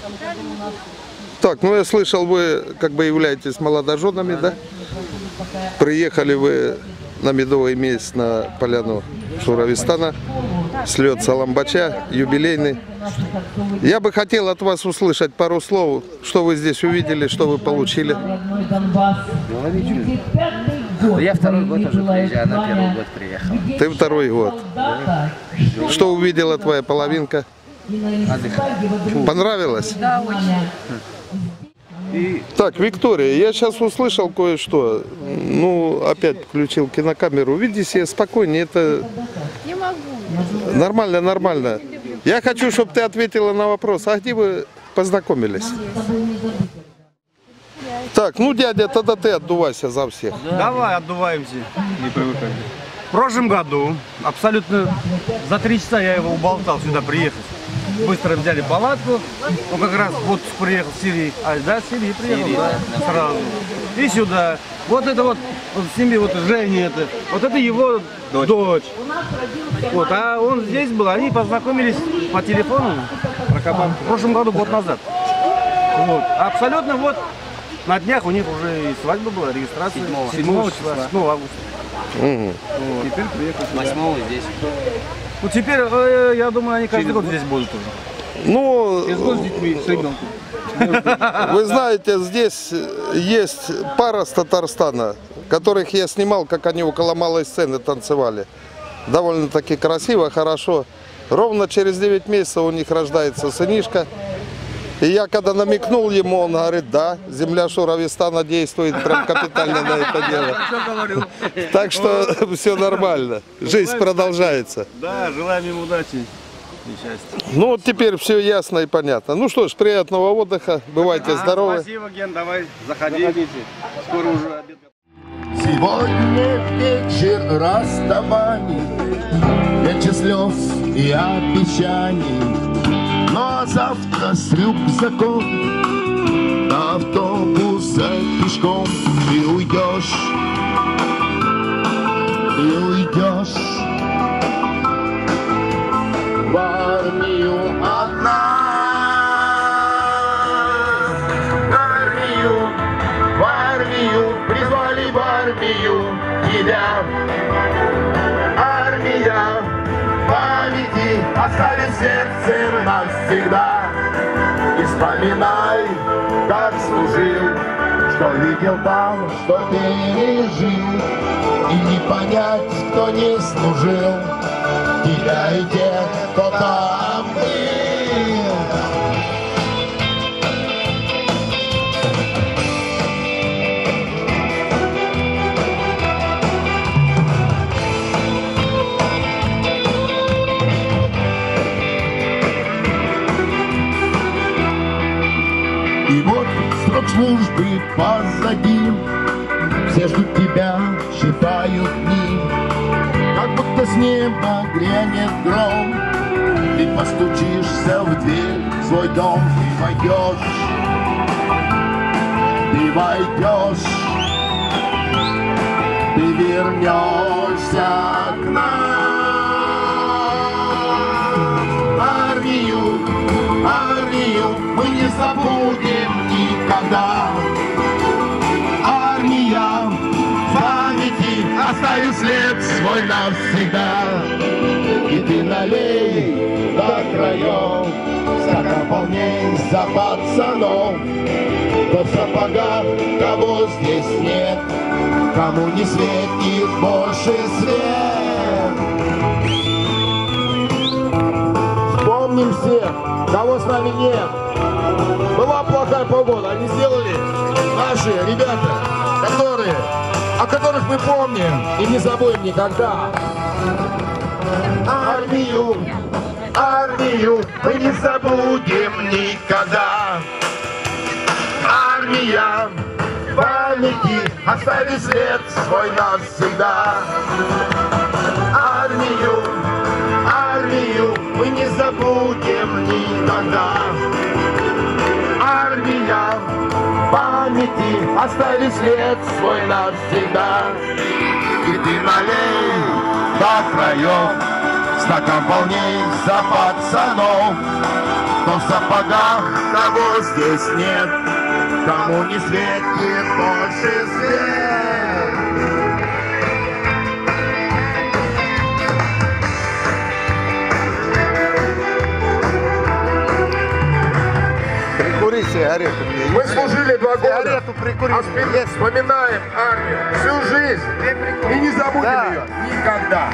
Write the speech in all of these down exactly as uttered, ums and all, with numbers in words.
Так, ну я слышал, вы как бы являетесь молодоженами, да? Приехали вы на медовый месяц на поляну Шуравистана, слет Саламбача, юбилейный. Я бы хотел от вас услышать пару слов, что вы здесь увидели, что вы получили. Я второй год уже приезжаю, она первый год приехала. Ты второй год. Что увидела твоя половинка? Понравилось? Да, очень. Так, Виктория, я сейчас услышал кое-что. Ну, опять включил кинокамеру. Веди себя спокойнее, это... Не могу. Нормально, нормально. Я хочу, чтобы ты ответила на вопрос, а где вы познакомились? Так, ну, дядя, тогда ты отдувайся за всех. Давай, отдуваемся. Не привыкай. В прошлом году, абсолютно за три часа я его уболтал сюда приехать. Быстро взяли палатку. Он как раз вот приехал в Сирии. А, да, в Сирии приехал, Сирии, да, да, сразу. И сюда. Вот это вот, вот в семье, вот Женя это. Вот это его дочь. дочь. Вот, а он здесь был, они познакомились по телефону в прошлом году, год назад. Вот. Абсолютно вот на днях у них уже и свадьба была, регистрация седьмого числа, седьмого августа. Угу. Вот. Теперь приехали. Восьмого здесь. Ну теперь, э, я думаю, они каждый год здесь будут уже. Ну, с детьми, с ребенком. вы знаете, здесь есть пара с Татарстана, которых я снимал, как они около малой сцены танцевали. Довольно-таки красиво, хорошо. Ровно через девять месяцев у них рождается сынишка. И я когда намекнул ему, он говорит, да, земля Шуравистана действует прям капитально на это дело. Так что все нормально, жизнь продолжается. Да, желаем им удачи и счастья. Ну вот теперь все ясно и понятно. Ну что ж, приятного отдыха, бывайте здоровы. Спасибо, Ген, давай, заходите. Скоро уже обед. Сегодня вечер расставаний, вечер слез и обещаний. Ну а завтра с рюкзаком до автобуса пешком ты уйдешь, ты уйдешь в армию одна, в армию, в армию, призвали в армию тебя. Армия памяти оставит сердце навсегда. И вспоминай, как служил, что видел там, что пережил. И не понять, кто не служил, теряй тех, кто там был. И вот срок службы позади, все ждут тебя, считают дни. Как будто с неба грянет гром, ты постучишься в дверь в свой дом. Ты войдешь, ты войдешь, ты вернешься к нам. Армию, армию мы не забудем никогда. Армия в памяти оставит след свой навсегда. И ты налей до краев стакан полней за пацанов. Кто в сапогах, кого здесь нет, кому не светит больше свет. Вспомним всех, кого с нами нет. Была плохая погода, они сделали наши ребята, которые, о которых мы помним и не забудем никогда. Армию, армию мы не забудем никогда. Армия в памяти оставит след свой навсегда. Армию, армию мы не забудем никогда. Армия в памяти оставит след свой навсегда. И ты налей до краев стакан полней за пацанов. кто в сапогах, того здесь нет, кому не светит больше свет. Прикури сигарету мне. Мы служили два года, Сигарету прикури. а вспом- вспоминаем армию всю жизнь и не забудем Да. ее никогда.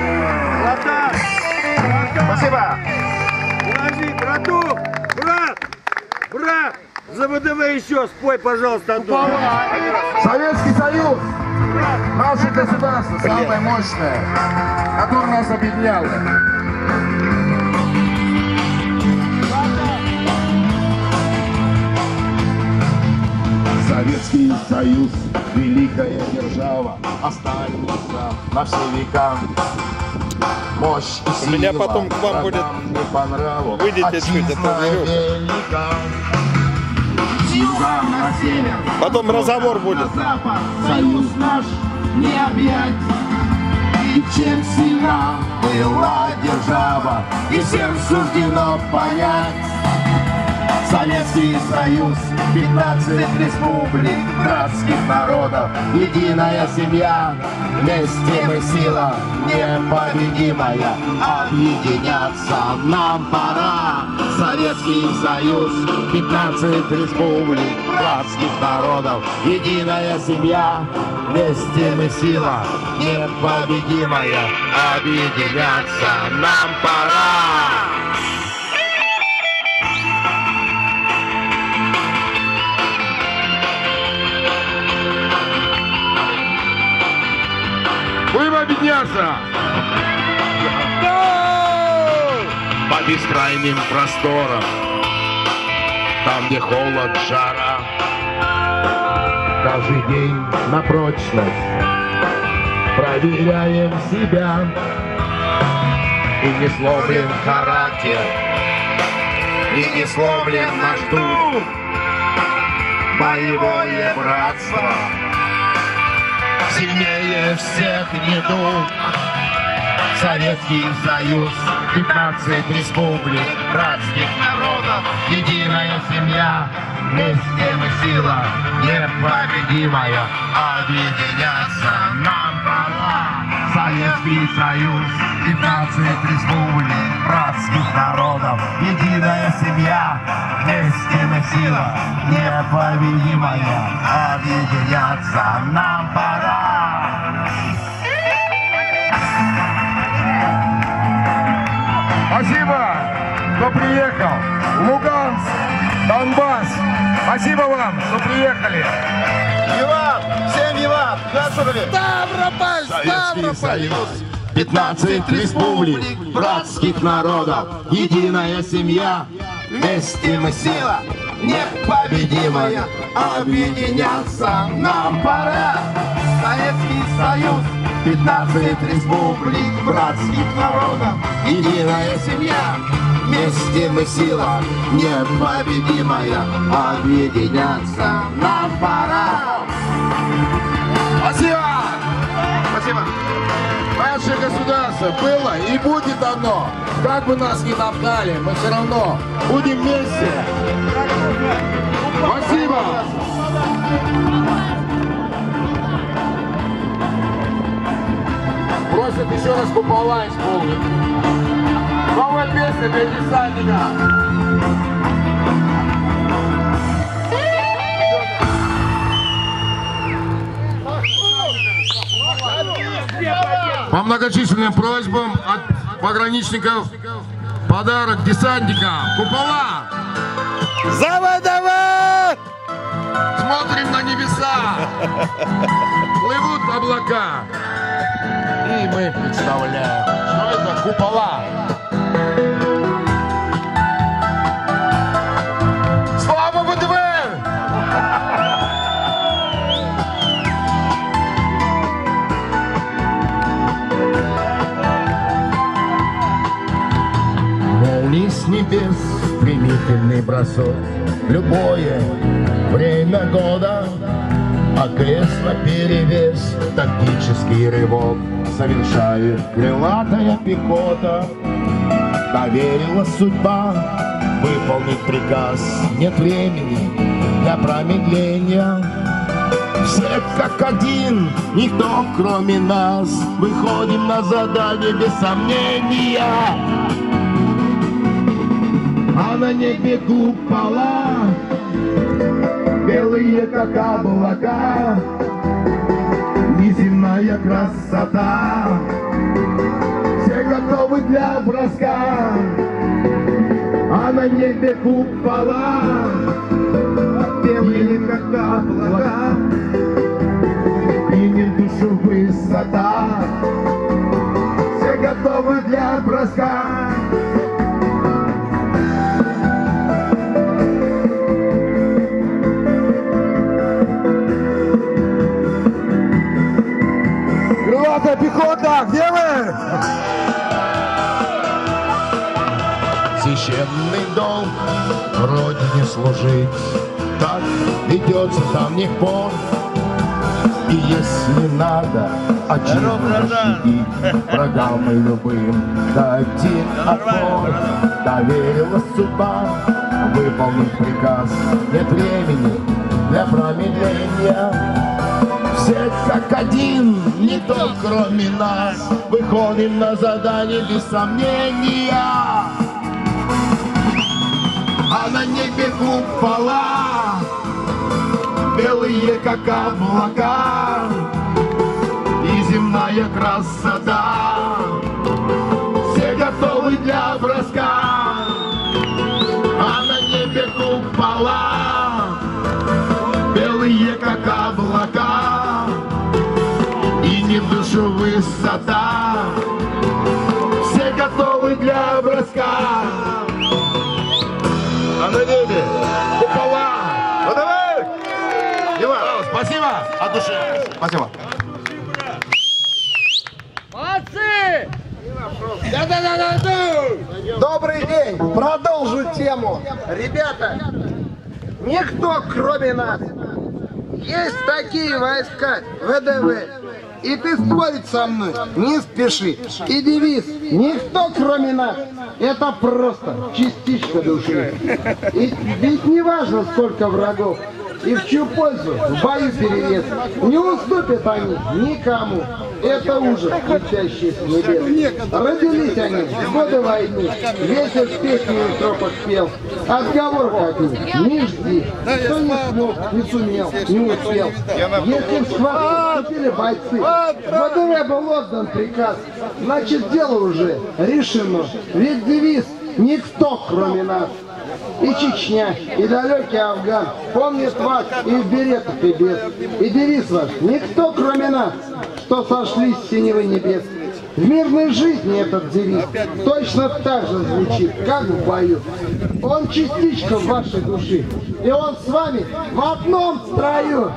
Спасибо. Подожди, братух! Брат! Брат! За ВДВ еще спой, пожалуйста, одну. Советский Союз, наше государство, самое мощное, которое нас объединяло. Советский Союз, великая держава, останется на все века. Мощь и сила У меня потом к вам будет не по нраву, вылететь чуть, отчизна это веревка. велика. С юга на север, Потом разговор будет. на запад, союз наш не объять. И чем сильна была держава, и всем суждено понять. Советский Союз, пятнадцать республик, братских народов, единая семья. Вместе мы сила непобедимая, объединяться нам пора. Советский Союз, пятнадцать республик, братских народов, единая семья. Вместе мы сила непобедимая, объединяться нам пора. Будем объединяться! По бескрайним просторам, там, где холод, жара, каждый день на прочность проверяем себя. И не сломлен характер, и не сломлен наш дух. Боевое братство сильнее всех недуг. Советский Союз, пятнадцать республик, братских народов, единая семья. Вместе мы сила непобедимая, объединяться нам пора. Советский Союз, пятнадцать республик, братских народов, единая семья. Вместе мы сила непобедимая, объединяться нам пора. Спасибо, кто приехал. Луганск, Донбасс. Спасибо вам, что приехали. Виват! Всем виват! Ставрополь! Советский Союз, пятнадцать республик, братских народов, единая семья. Вместе мы сила непобедимая, объединяться нам пора. Советский Союз, пятнадцать республик, братских народов, единая семья. Вместе мы сила непобедимая, объединяться нам пора. Спасибо! Спасибо! Наше государство было и будет оно. Как бы нас ни топтали, мы все равно будем вместе. Спасибо! Просят еще раз купола исполнить. Новая песня для десантника. По многочисленным просьбам от пограничников подарок десантникам. Купола! За ВДВ! Смотрим на небеса! Плывут облака! И мы представляем, что это купола! Слава ВДВ! Молнии с небес, стремительный бросок, любое время года, АКС наперевес, тактический рывок совершает крылатая пехота. Доверила судьба выполнить приказ. Нет времени для промедления. Все как один, никто кроме нас. Выходим на задание без сомнения. А на небе купола, белые как облака, неземная красота. Все готовы для броска. А на небе купола, белые как облака, принят душу высота. Все готовы для броска. Крылатая пехота, где вы? Священный долг Родине служить, так ведется с давних пор. И если надо отчизну защитить, врагам и любым дадим отпор. Доверила судьба выполнить приказ. Нет времени для промедления. Все как один, никто кроме нас. Выходим на задание без сомнения. А на небе купола, белые как облака, и земная красота. Все готовы для броска. А на небе купола, белые как облака, и не в душу высота. Все готовы для броска. А на небе купола. Ну давай! Дела. Спасибо от души. Спасибо. Молодцы! Добрый день! Продолжу тему. Ребята, никто кроме нас. Есть такие войска ВДВ. И ты спорить со мной не спеши. И девиз «Никто кроме нас» — это просто частичка души. И ведь не важно, сколько врагов и в чью пользу в бою перевес. Не уступят они никому. Это ужас, кричащий с небес. Родились они в годы войны. Ветер песню в тропах пел. Отговорка от них не жди. Кто не смог, не сумел, не успел. Если в схватку вступили бойцы, в ВДВ был отдан приказ, значит дело уже решено. Ведь девиз «Никто кроме нас». И Чечня, и далекий Афган помнит вас и в беретах и без. И девиз ваш «Никто кроме нас», что сошлись с синевы небес. В мирной жизни этот девиз точно так же звучит, как в бою. Он частичка вашей души, и он с вами в одном строю.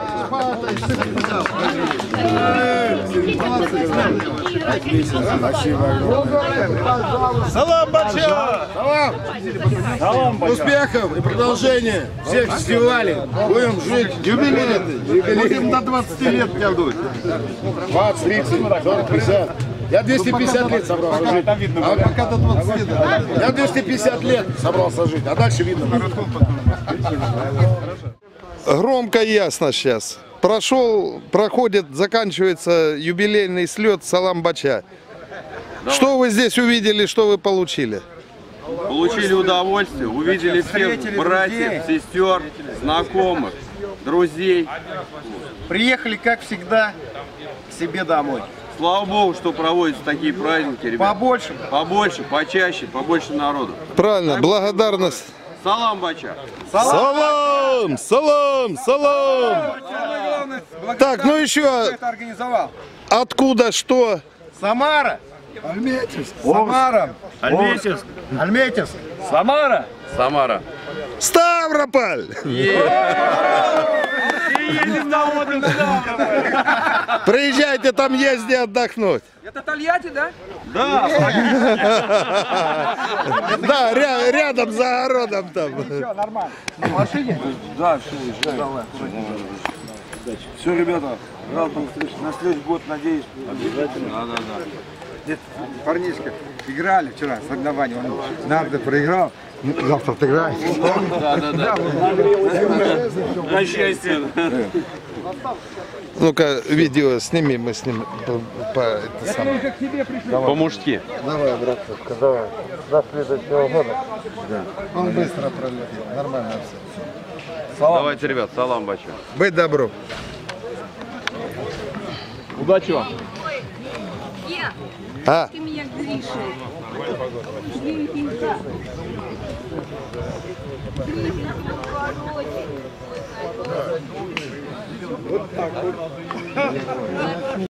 Салам, Бача! Салам! Салам, Бача! Успехов и продолжения всех фестивалей. Будем жить. Юбилей. Будем до двадцати лет тянуть. двадцать, тридцать, сорок, пятьдесят. Я двести пятьдесят лет собрался жить. А пока до двадцати. Я двести пятьдесят лет собрался жить, а дальше видно. Громко и ясно сейчас. Прошел, проходит, заканчивается юбилейный слет Салам Бача. Что вы здесь увидели, что вы получили? Получили удовольствие, увидели всех братьев, сестер, знакомых, друзей. Приехали, как всегда, к себе домой. Слава Богу, что проводятся такие праздники, ребята. Побольше. Побольше, почаще, побольше народу. Правильно, благодарность. Салам, Бача! Салам! Салам! Салам! Так, ну еще. Откуда, что? Самара. Альметьевск. Самара. Альметьевск. Альметьевск. Самара. Самара. Ставрополь! Приезжайте, там езди отдохнуть. Это Тольятти, да? Да. Да, ря рядом за огородом там. Все, нормально. В машине? Да, все, давай. Все, ребята, рад был на следующий год, надеюсь. Обязательно. Да, да, да. Парнишка, Играли вчера, соревнования. Он однажды проиграл, ну, завтра отыграет. Да, да, да. На счастье. Ну-ка, видео сними, мы с ним по, по, это самое. По-мужски. Давай, братушка, давай. До следующего года. Да. Он быстро пролетит, нормально все. Давайте, ребят, салам большой. Быть добру. Удачи вам. Ге, А, ты меня Гриша. Грифинка. Грифинка в огороде. Вот так вот.